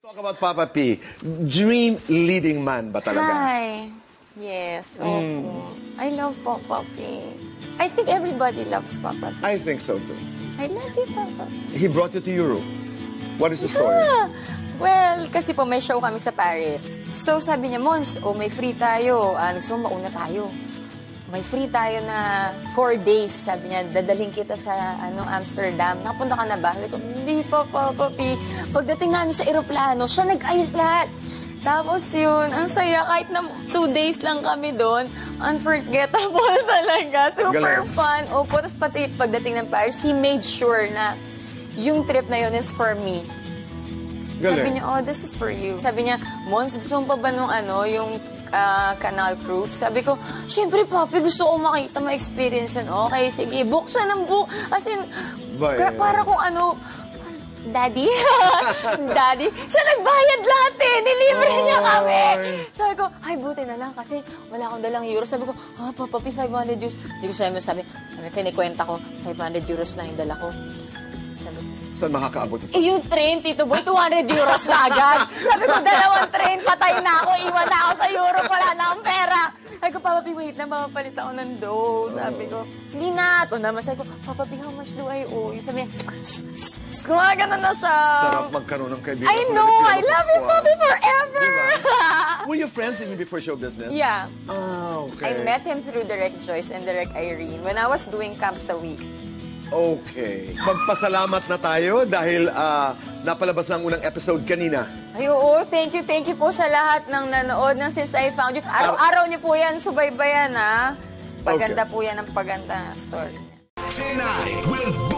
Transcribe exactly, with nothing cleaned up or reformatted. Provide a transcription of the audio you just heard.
Talk about Papa P. Dream leading man ba talaga? Hi. Yes. Mm. I love Papa P. I think everybody loves Papa P. I think so too. I love you, Papa. He brought you to Europe. What is the story? Yeah. Well, kasi po may show kami sa Paris. So sabi niya, Mons, oh, may free tayo. Ah, gusto mo mauna tayo. May free tayo na four days. Sabi niya, dadaling kita sa ano, Amsterdam. Nakapunta ka na ba? Sabi ko, hindi pa, Papa P. Pagdating namin sa eroplano, siya nag-ayos lahat. Tapos yun, ang saya. Kahit na two days lang kami doon, unforgettable talaga. Super Galing. fun. Opo, tapos pati pagdating ng Paris, he made sure na yung trip na yun is for me. Galing. Sabi niya, oh, this is for you. Sabi niya, Mons, gusto mo pa ba nung ano, yung uh, Canal Cruise? Sabi ko, syempre, Papi, gusto ko makita, ma-experience yun. Okay, sige, buksan ang book. As in, Bye. para kung ano, Daddy? Daddy? Siya nagbayad lahat eh. Nilibre niya kami. Sabi ko, ay, buti na lang kasi wala akong dalang euro. Sabi ko, ah, Papa P, five hundred euros. Hindi ko sabi, sabi, sabi, kinikwenta ko, five hundred euros lang yung dala ko. Sabi ko, saan makakaabot ito? eh, yung train, Tito Boy, two hundred euros na agad. Sabi ko, dalawang train, patay na ako, iwan na ako sa Europe, wala na akong pera. Sabi ko, Papa P, wait na, mapapalit ako ng dough. Sabi ko, hindi na. Ito naman, sabi ko, Papa P, how much do I owe you? Sabi niya, gumagano na siya. Sarap magkaroon ng kaibigan. I know, I love you, Papa, forever. Diba? Were you friends even before show business? Yeah. Ah, okay. I met him through Direct Joyce and Direct Irene when I was doing Camp sa Week. Okay. Magpasalamat na tayo dahil uh, napalabas ang unang episode kanina. Ay, oo. Thank you, thank you po sa lahat ng nanood ng Since I Found You. Araw-araw niyo po yan, subaybayan, ha? Paganda Okay. po yan ang paganda story. Tonight with